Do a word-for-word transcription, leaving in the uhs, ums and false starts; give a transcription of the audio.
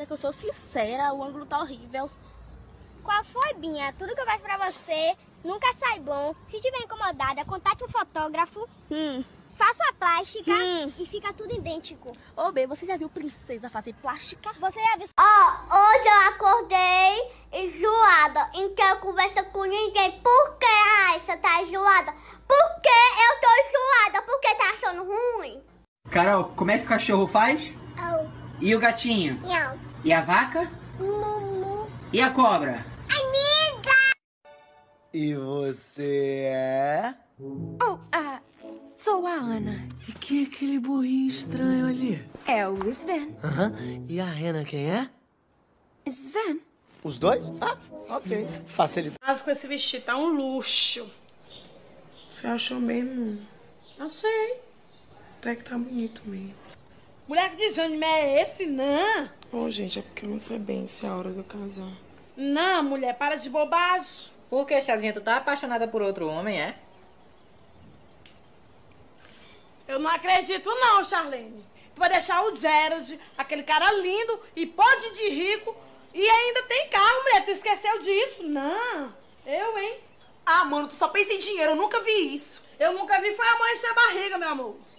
É que eu sou sincera, o ângulo tá horrível. Qual foi, Binha? Tudo que eu faço pra você nunca sai bom. Se estiver incomodada, contate um fotógrafo. Hum. Faça uma plástica Hum. e fica tudo idêntico. Ô, Bê, você já viu princesa fazer plástica? Você já viu... Ó, oh, hoje eu acordei enjoada, então eu converso com ninguém. Por que a Raíssa tá enjoada? Por que eu tô enjoada? Por que tá achando ruim? Carol, como é que o cachorro faz? Oh. E o gatinho? Não. E a vaca? Mumu. E a cobra? Amiga! E você é? Oh, ah, sou a Ana. E quem é aquele burrinho estranho ali? É o Sven. Aham. E a Rena quem é? Sven? Os dois? Ah, ok. Facilita. Mas com esse vestido tá um luxo. Você achou mesmo? Achei. Até que tá bonito mesmo. Mulher, que desânimo é esse, não? Ô, gente, é porque eu não sei bem se é a hora de eu casar. Não, mulher, para de bobagem. Por que, Chazinha, tu tá apaixonada por outro homem, é? Eu não acredito não, Charlene. Tu vai deixar o Gerald, aquele cara lindo e pode de rico, e ainda tem carro, mulher. Tu esqueceu disso? Não. Eu, hein? Ah, mano, tu só pensa em dinheiro. Eu nunca vi isso. Eu nunca vi foi a mãe sem barriga, meu amor.